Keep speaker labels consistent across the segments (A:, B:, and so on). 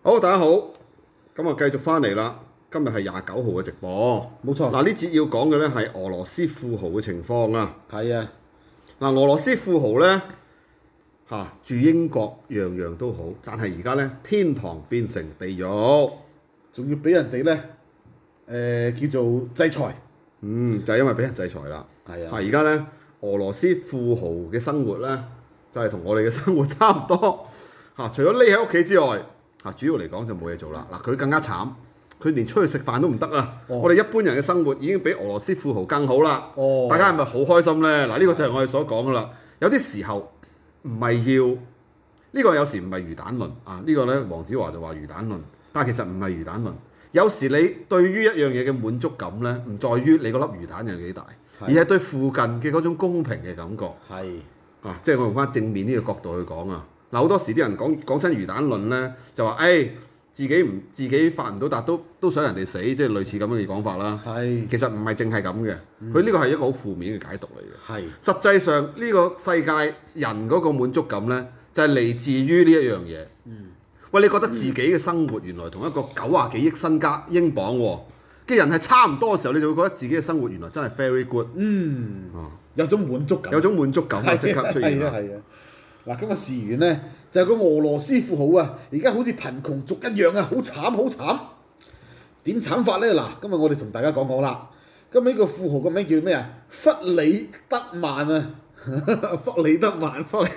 A: 好，大家好，咁啊繼續翻嚟啦。今日係29號嘅直播，
B: 冇錯。
A: 嗱呢節要講嘅呢係俄羅斯富豪嘅情況啊。
B: 係啊，
A: 嗱俄羅斯富豪呢，住英國樣樣都好，但係而家呢，天堂變成地獄，
B: 仲要俾人哋呢，叫做制裁。
A: 就係因為俾人制裁啦。
B: 係啊，
A: 而家呢，俄羅斯富豪嘅生活呢，就係同我哋嘅生活差唔多。除咗匿喺屋企之外，主要嚟講就冇嘢做啦。嗱佢更加慘。佢連出去食飯都唔得啊！我哋一般人嘅生活已經比俄羅斯富豪更好啦。大家係咪好開心呢？嗱，呢個就係我哋所講噶啦。有啲時候唔係要呢個，有時唔係魚蛋論啊。呢個呢，黃子華就話魚蛋論，但係其實唔係魚蛋論。有時你對於一樣嘢嘅滿足感呢，唔在於你嗰粒魚蛋有幾大，而係對附近嘅嗰種公平嘅感覺。即係我用翻正面呢個角度去講啊。嗱，好多時啲人講親魚蛋論呢，就話自己發唔到達都想人哋死，即係類似咁樣嘅講法啦。其實唔係淨係咁嘅，佢呢個係一個好負面嘅解讀嚟嘅。實際上呢個世界人嗰個滿足感呢，就係嚟自於呢一樣嘢。喂，你覺得自己嘅生活原來同一個90幾億身家英鎊嘅人係差唔多嘅時候，你就會覺得自己嘅生活原來真係 very good。
B: 有種滿足感。
A: 有種滿足感啊！即刻出現啦。
B: 嗱，今日事緣呢，就係個俄羅斯富豪啊，而家好似貧窮族一樣啊，好慘好慘。點慘法呢？嗱，今日我哋同大家講講啦。今日呢個富豪個名叫咩啊？弗里德曼啊，弗里德曼定係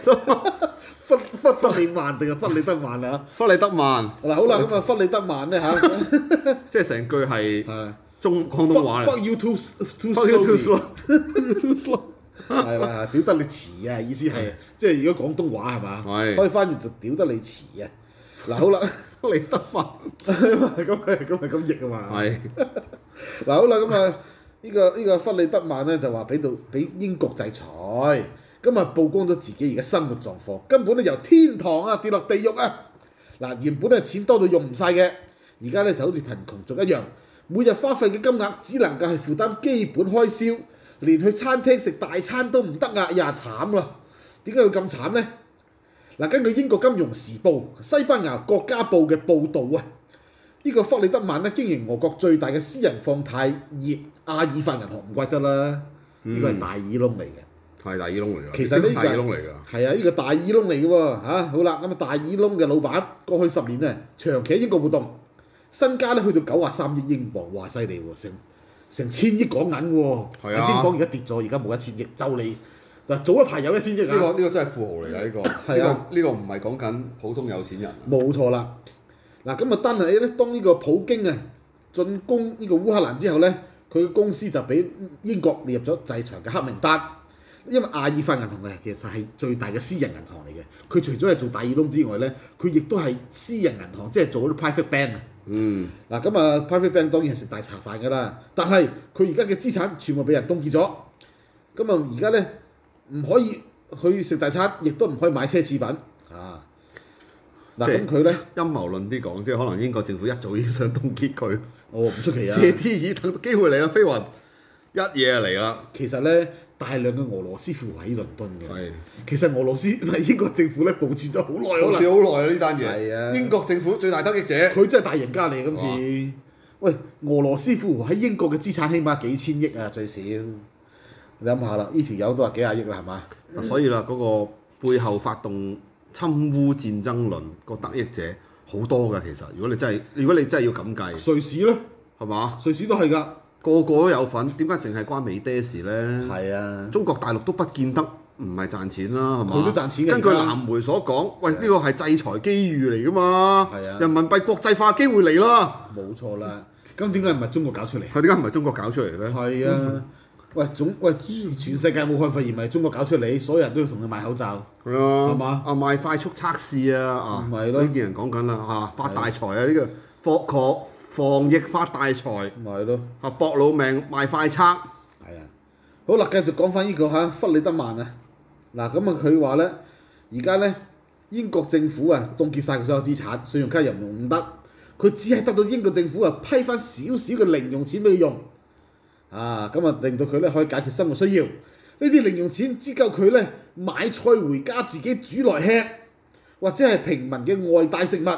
B: 弗里德曼啊？
A: 弗里德曼。
B: 嗱，好啦，咁啊，弗里德曼呢，
A: 即係成句係廣東話嚟。
B: Fuck you too slow。係啦，屌得你遲啊！意思係即係如果廣東話係嘛，可以翻譯就屌得你遲啊！嗱，好啦，
A: 弗里德曼
B: 咁係咁譯啊嘛。嗱，好啦，咁啊呢個弗里德曼咧就話俾英國制裁，咁啊曝光咗自己而家生活狀況，根本咧由天堂啊跌落地獄啊！嗱，原本咧錢多到用唔晒嘅，而家咧就好似貧窮族一樣，每日花費嘅金額只能夠係負擔基本開銷。連去餐廳食大餐都唔得啊！呀，慘啦！點解會咁慘呢？嗱，根據英國金融時報、西班牙國家報嘅報導啊，呢個弗里德曼咧經營俄國最大嘅私人放貸業阿爾法銀行，唔怪得啦，呢個係大耳窿嚟嘅。係
A: 大耳窿嚟㗎。
B: 其實呢個
A: 大耳窿嚟㗎。
B: 係啊，呢個大耳窿嚟嘅喎嚇。好啦，咁啊大耳窿嘅老闆過去10年咧長期喺英國活動，身家咧去到93億英鎊，哇犀利喎！成1000億港銀喎，英鎊而家跌咗，而家冇1000億，就你嗱早一排有1000億啊！
A: 呢個真係富豪嚟㗎，呢個唔係講緊普通有錢人。
B: 冇錯啦，嗱咁啊，單係咧，當呢個普京啊進攻呢個烏克蘭之後咧，佢嘅公司就俾英國列入咗制裁嘅黑名單，因為阿爾法銀行啊其實係最大嘅私人銀行嚟嘅，佢除咗係做大耳窿之外咧，佢亦都係私人銀行，即係做嗰啲 private bank 啊。嗱咁啊 ，private bank 當然係食大茶飯㗎啦，但係佢而家嘅資產全部俾人凍結咗，咁啊而家咧唔可以去食大餐，亦都唔可以買奢侈品啊！嗱咁佢咧
A: 陰謀論啲講，即係可能英國政府一早已經想凍結佢。
B: 唔出奇啊！
A: 借啲意等機會嚟啦，飛雲一嘢嚟啦。
B: 其實咧，大量嘅俄羅斯富豪喺倫敦嘅。其實俄羅斯英國政府咧部署咗好耐
A: 部署好耐啦呢單嘢。
B: 係啊，
A: 英國政府最大得益者。
B: 佢真係大贏家嚟今次。喂，俄羅斯富豪喺英國嘅資產起碼幾千億啊最少。你諗下啦，呢條友都話幾廿億啦係嘛？
A: 所以啦，嗰個背後發動侵烏戰爭論個得益者好多㗎。其實如果你真係要咁計，
B: 瑞士咧
A: 係嘛？
B: 瑞士都係㗎。
A: 個個都有份，點解淨係關美爹事呢？
B: 係啊，
A: 中國大陸都不見得唔係賺錢啦，係嘛？
B: 佢都賺錢嘅。
A: 根據藍媒所講，喂，呢個係制裁機遇嚟㗎嘛？
B: 係啊，
A: 人民幣國際化機會嚟啦。
B: 冇錯啦。咁點解唔係中國搞出嚟？
A: 佢點解唔係中國搞出嚟呢？
B: 係啊，喂，全世界武漢肺炎咪中國搞出嚟，所有人都要同佢買口罩。
A: 係啊，
B: 係嘛？
A: 賣快速測試啊，
B: 咪咯，
A: 呢啲人講緊啦發大財啊！呢個防疫發大財，
B: 咪咯，
A: 搏老命賣快測。
B: 係啊，好啦，繼續講翻呢個弗里德曼啊。嗱咁啊，佢話咧，而家咧英國政府啊凍結晒佢所有資產，信用卡又用唔得，佢只係得到英國政府啊批翻少少嘅零用錢俾佢用。咁啊令到佢咧可以解決生活需要。呢啲零用錢只夠佢咧買菜回家自己煮來吃，或者係平民嘅外帶食物。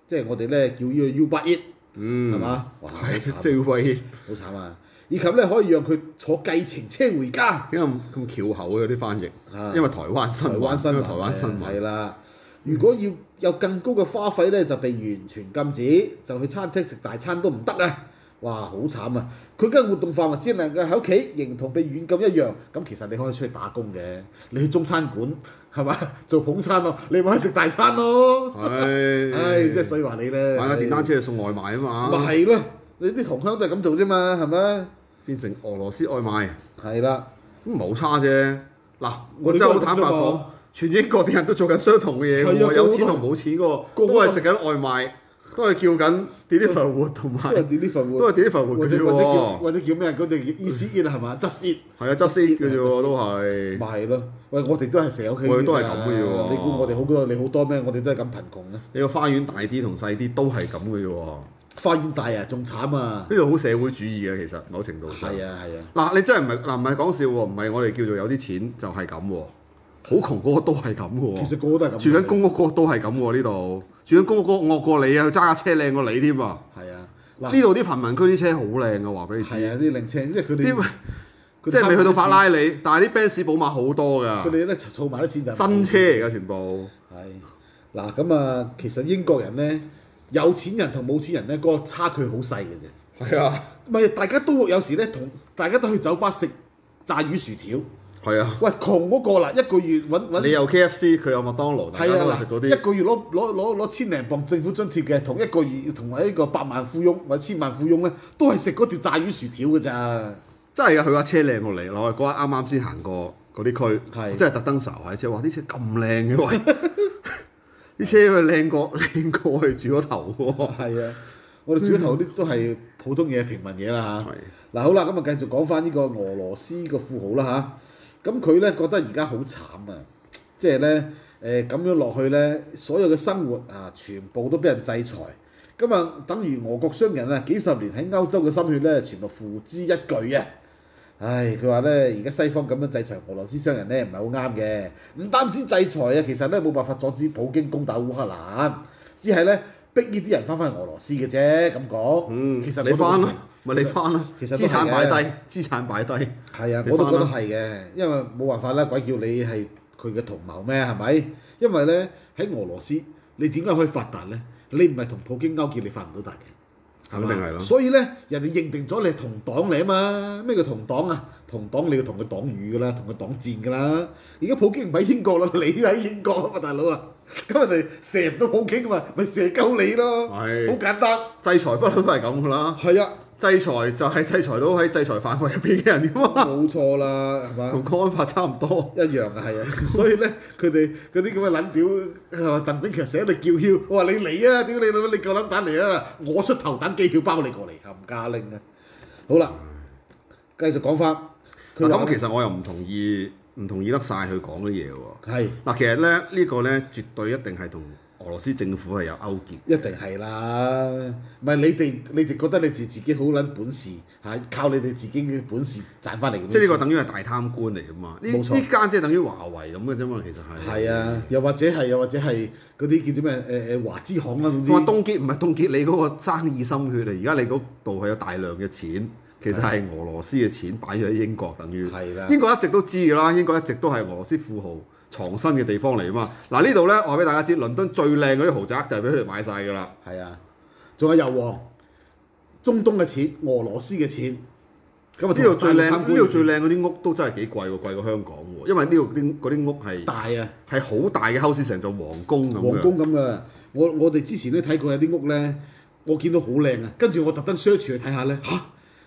B: 即係我哋咧叫呢個 Uber Eats，係嘛？哇，好慘，
A: 即係威，
B: 好慘啊！以及咧可以讓佢坐計程車回家。
A: 點解咁翹口嘅啲翻譯？
B: 啊
A: 因為台灣新聞，台灣新聞
B: 係啦。如果要有更高嘅花費咧，就被完全禁止，就去餐廳食大餐都唔得啊！哇，好慘啊！佢嘅活動範圍只能夠喺屋企，形同被軟禁一樣。咁其實你可以出去打工嘅，你去中餐館係嘛做捧餐咯，你咪去食大餐咯。唉，即係所以話你咧，
A: 買架電單車去送外賣啊嘛。
B: 咪係咯，你啲同鄉都係咁做啫嘛，係咪？
A: 變成俄羅斯外賣，
B: 係啦，
A: 咁唔係好差啫。嗱，我真係
B: 我哋都係
A: 好坦白講
B: 咁啫嘛，
A: 全英國啲人都做緊相同嘅嘢嘅喎，
B: 係啊
A: 有錢同冇錢嗰個都係食緊外賣，都係叫緊 Deliveroo 同埋
B: 都係 deliver
A: 都係 Deliveroo 嘅啫喎。
B: 或者叫咩？嗰隻叫 Easy Eat 係嘛？Just Eat
A: 係啊，Just Eat 嘅啫喎，都係。
B: 咪係咯。喂，我哋都係成日屋企
A: 我哋都係
B: 㗎咋
A: 咁嘅啫喎
B: 你估我哋好多你好多咩？我哋都係咁貧窮啊！
A: 你個花園大啲同細啲都係咁嘅啫喎。
B: 花園大啊，仲慘啊！
A: 呢度好社會主義嘅其實某程度上。
B: 係啊係啊，
A: 嗱，你真係唔係講笑喎，唔係我哋叫做有啲錢就係咁喎，好窮嗰個都係咁嘅喎。
B: 其實個個都係咁。
A: 住緊公屋嗰個都係咁喎，呢度住緊公屋嗰個惡過你啊，佢揸架車靚過你添啊！
B: 係啊，
A: 呢度啲貧民區啲車好靚啊，話俾你知。
B: 係啊，啲靚車，即係佢哋
A: 啲即係未去到法拉利，但係啲 Benz 寶馬好多㗎。
B: 佢哋咧儲埋啲錢就
A: 新車嚟㗎全部。
B: 係嗱咁啊，其實英國人咧有錢人同冇錢人咧嗰個差距好細嘅啫。
A: 係啊，
B: 咪大家都有時咧大家都去酒吧食炸魚薯條。
A: 係啊。
B: 喂，窮嗰個啦，一個月揾
A: 你有 KFC，佢有麥當勞，大家都係食嗰
B: 一
A: 啲。
B: 個月攞千零磅政府津貼嘅，同一個月同埋呢個百萬富翁或者千萬富翁咧，都係食嗰條炸魚薯條㗎咋。
A: 真係㗎，佢架車靚過你。我嗰日啱啱先行過嗰啲區，
B: 係
A: 我真係特登睄下車，話啲車咁靚嘅喂，啲車佢靚過我哋住嗰頭喎。
B: 係啊，我哋住嗰頭啲都係普通嘢、平民嘢啦嚇。
A: 係
B: 嗱好啦，咁啊繼續講翻呢個俄羅斯個富豪啦嚇。咁佢咧覺得而家好慘啊，即係咧咁樣落去咧，所有嘅生活啊，全部都俾人制裁。咁啊，等於俄國商人啊，幾十年喺歐洲嘅心血咧，全部付之一炬啊！唉，佢話咧，而家西方咁樣制裁俄羅斯商人咧，唔係好啱嘅。唔單止制裁啊，其實咧冇辦法阻止普京攻打烏克蘭，只係咧逼呢啲人翻返去俄羅斯嘅啫。咁講，其實
A: 你翻啦，咪你翻啦，
B: 其實
A: 資產擺低，資產擺低。
B: 係啊，
A: 你
B: 我都覺得
A: 返啦
B: 係嘅，因為冇辦法啦，鬼叫你係佢嘅同謀咩？係咪？因為咧喺俄羅斯，你點解可以發達咧？你唔係同普京勾結，你發唔到達嘅。
A: 肯定係咯。
B: 所以咧，人哋認定咗你係同黨嚟啊嘛。咩叫同黨啊？同黨你要同佢黨羽㗎啦，同佢黨戰㗎啦。而家普京唔喺英國啦，你喺英國啊嘛，大佬啊。咁人哋射唔到普京啊嘛，咪射鳩你咯。
A: 係
B: 好簡單。
A: 制裁不嬲都係咁㗎啦。
B: 係啊，
A: 制裁就係制裁到喺制裁範圍入邊嘅人㗎嘛，
B: 冇錯啦，係嘛？
A: 同國安法差唔多。
B: 一樣啊，係啊，所以咧，佢哋嗰啲咁嘅撚屌，係嘛？鄧炳強成日喺度叫囂，我話你嚟啊！屌你老母，你夠撚膽嚟啊！我出頭等機票包你過嚟，冚家拎啊！好啦，繼續講翻。
A: 咁其實我又唔同意得晒佢講嘅嘢喎。
B: 係
A: 嗱，其實咧呢個咧絕對一定係同俄羅斯政府係有勾結。
B: 一定係啦，唔係你哋覺得你哋自己好撚本事嚇，靠你哋自己嘅本事賺翻嚟嘅。
A: 即係呢個等於係大貪官嚟㗎嘛？呢
B: 冇錯
A: 間即係等於華為咁嘅啫嘛，其實係。
B: 係啊，又或者係嗰啲叫做咩華資行啦，總之。
A: 我話凍結唔係凍結你嗰個生意心血啊！而家你嗰度係有大量嘅錢，其實係俄羅斯嘅錢擺咗喺英國，等於。
B: 係啦。
A: 英國一直都知㗎啦，英國一直都係俄羅斯富豪藏身嘅地方嚟啊嘛。嗱呢度咧，我話俾大家知，倫敦最靚嗰啲豪宅就係俾佢哋買晒㗎啦。
B: 係啊，仲有油王，中東嘅錢，俄羅斯嘅錢。咁啊，
A: 呢度最靚，呢度最靚嗰啲屋都真係幾貴喎，貴過香港喎。因為呢度嗰啲屋係
B: 大啊，
A: 係好大嘅 house，成座皇宮咁樣。
B: 皇宮咁噶，我哋之前咧睇過有啲屋咧，我見到好靚啊，跟住我特登 search 去睇下咧，嚇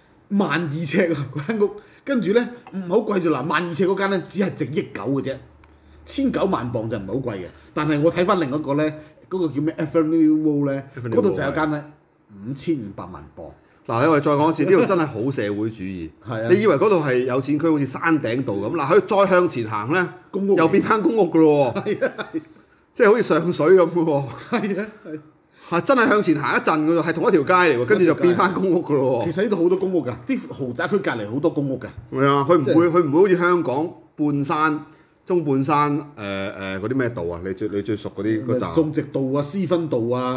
B: 12000尺啊嗰間屋，跟住咧唔係好貴啫嗱，12000尺嗰間咧只係值億九嘅啫，19000萬磅就唔係好貴嘅。但係我睇翻另一個咧，嗰個叫咩 Avenue Row 咧，嗰度就有間咧5500萬磅。
A: 嗱，我哋再講一次，呢度真係好社會主義。
B: 係啊，
A: 你以為嗰度係有錢區，好似山頂道咁？嗱，佢再向前行咧，
B: 公屋
A: 又變翻公屋㗎咯喎。
B: 係啊，
A: 即係好似上水咁嘅喎。
B: 係啊，係。
A: 係真係向前行一陣㗎喎，係同一條街嚟喎，跟住就變翻公屋㗎咯喎。
B: 其實呢度好多公屋㗎，啲豪宅區隔離好多公屋㗎。
A: 係啊，佢唔會好似香港半山、中半山嗰啲咩道啊？你最熟嗰啲嗰站。
B: 種植道啊、私分道啊，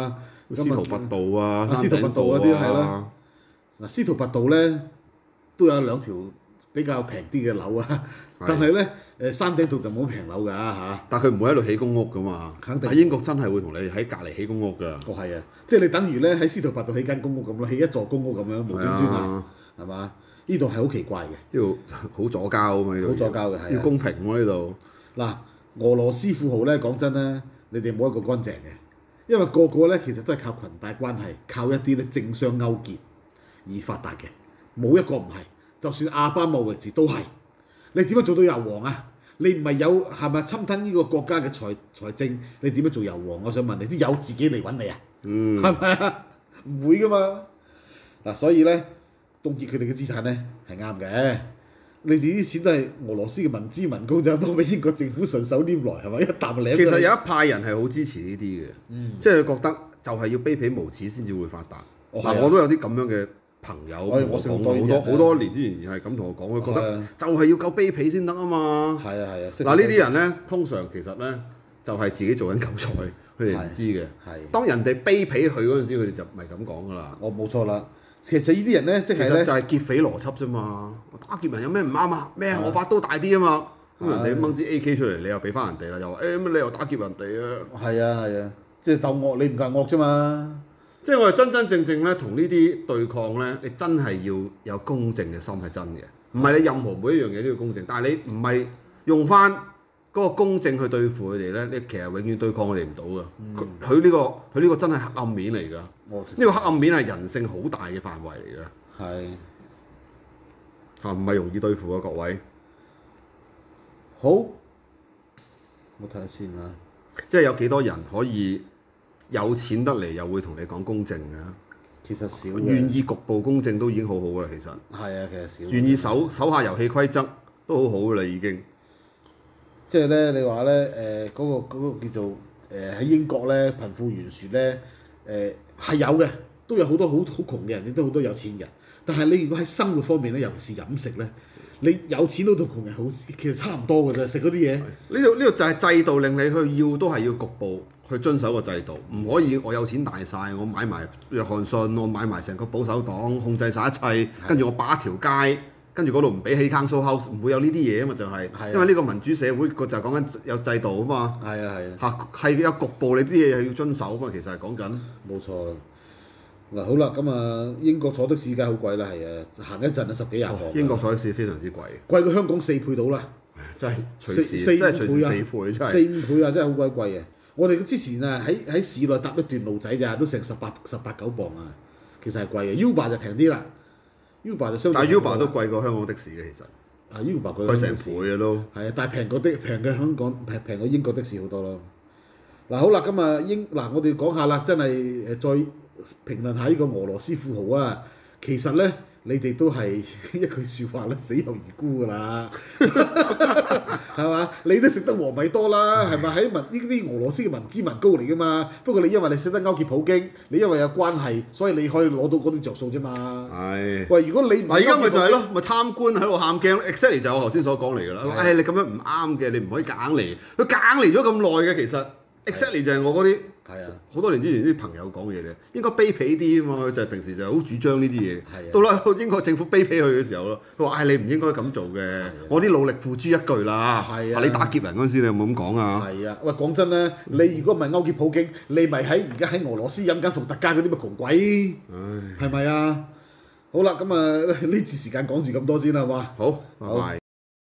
A: 司徒拔道啊，
B: 司徒拔道嗰啲係啦。嗱，司徒拔道咧都有2條比較平啲嘅樓啊，但係咧山頂道就冇平樓㗎嚇。
A: 但佢唔會喺度起公屋㗎嘛。
B: 肯定
A: 喺英國真係會同你喺隔離起公屋㗎。
B: 哦，係啊，即係你等於咧喺司徒拔道起間公屋咁咯，起一座公屋咁樣無端端啊，係嘛？呢度係好奇怪嘅。
A: 呢度好左膠啊嘛，呢度。
B: 好左膠嘅係。
A: 要公平喎呢度。
B: 嗱，俄羅斯富豪咧講真咧，你哋冇一個乾淨嘅，因為個個咧其實真係靠裙帶關係，靠一啲咧政商勾結而發達嘅，冇一個唔係。就算阿巴莫維奇都係。你點樣做到油王啊？你唔係有係咪侵吞呢個國家嘅財政？你點樣做油王？我想問你，啲友自己嚟揾你啊？係咪啊？唔會噶嘛。嗱，所以咧凍結佢哋嘅資產咧係啱嘅。你哋啲錢都係俄羅斯嘅民脂民膏就幫俾英國政府順手拈來係咪？一啖領。
A: 其實有一派人係好支持呢啲嘅，即係佢覺得就係要卑鄙無恥先至會發達。嗱，我都有啲咁樣嘅朋友，我講好多年之前係咁同我講，佢覺得就係要夠卑鄙先得啊嘛。
B: 係啊係啊。
A: 嗱，呢啲人咧通常其實咧就係自己做緊韭菜，佢哋唔知嘅。係。當人哋卑鄙佢嗰陣時，佢哋就唔係咁講噶啦。
B: 我冇錯啦。其實呢啲人咧，即係咧
A: 就係劫匪邏輯啫嘛。打劫人有咩唔啱啊？咩我把刀大啲啊嘛。咁人哋掹支 AK 出嚟，你又俾翻人哋啦，又話乜你又打劫人哋啊？
B: 係啊係啊，即係鬥惡，你唔夠惡啫嘛。
A: 即係我哋真真正正咧同呢啲對抗咧，你真係要有公正嘅心係真嘅，唔係你任何每一樣嘢都要公正。但係你唔係用翻嗰個公正去對付佢哋咧，你其實永遠對抗佢哋唔到㗎。佢呢個真係黑暗面嚟㗎。呢個黑暗面係人性好大嘅範圍嚟㗎。係嚇，唔係容易對付啊，各位。
B: 好，我睇下先啊。
A: 即係有幾多人可以有錢得嚟，又會同你講公正嘅？
B: 其實少。
A: 願意局部公正都已經好好啦，其實。
B: 係啊，其實少。
A: 願意守下遊戲規則都好好㗎啦，已經。
B: 即係咧，你話咧嗰個叫做喺英國咧貧富懸殊咧係有嘅，都有好多好窮嘅人，亦都好多有錢人。但係你如果喺生活方面咧，尤其是飲食咧，你有錢都同窮人好，其實差唔多㗎啫，食嗰啲嘢。
A: 呢度就係制度令你去要，都係要局部去遵守個制度，唔可以我有錢大晒，我買埋約翰遜，我買埋成個保守黨，控制晒一切，跟住我霸一條街。跟住嗰度唔俾起 council house，唔會有呢啲嘢啊嘛，就係，因為呢個民主社會個就係講緊有制度啊嘛。係啊係啊。嚇係有局部，你啲嘢又要遵守啊嘛，其實係講緊。冇錯啦。嗱好啦，咁啊英國坐的士梗係好貴啦，係啊，行一陣啊10幾廿磅。英國坐的士非常之貴。貴過香港4倍到啦。真係隨時真係隨時4倍真係。4-5倍啊！真係好鬼貴嘅。我哋之前啊喺市內搭一段路仔咋，都成18-19磅啊，其實係貴嘅。Uber 就平啲啦。Uber 就相對，但係 Uber 都貴過香港的士嘅，其實。啊 Uber 貴成倍嘅都。係啊，但係平嘅香港平過英國的士好多咯。嗱好啦，咁啊我哋講下啦，真係再評論下呢個俄羅斯富豪啊。其實咧，你哋都係一句説話咧，死有餘辜㗎啦，係嘛？你都食得和米多啦，係咪？喺呢啲俄羅斯嘅民脂民膏嚟㗎嘛。不過你因為你識得勾結普京，你因為有關係，所以你可以攞到嗰啲着數啫嘛。係。喂，如果你唔而家咪就係咯，咪貪官喺度喊鏡 exactly 就係我頭先所講嚟㗎啦。誒，你咁樣唔啱嘅，你唔可以夾硬嚟。佢夾硬嚟咗咁耐嘅，其實 exactly 就係我嗰啲。係啊，好多年之前啲朋友講嘢咧，應該卑鄙啲啊嘛，佢就係平時就係好主張呢啲嘢。係啊。到啦英國政府卑鄙佢嘅時候咯，佢話：你唔應該咁做嘅，我啲努力付諸一炬啦。係啊。你打劫人嗰陣時，你有冇咁講啊？係啊。喂，講真啦，你如果唔係勾結普京，你咪而家喺俄羅斯飲緊伏特加嗰啲咪窮鬼？唉。係咪啊？好啦，咁啊呢節時間講住咁多先啦，係嘛？好，拜拜。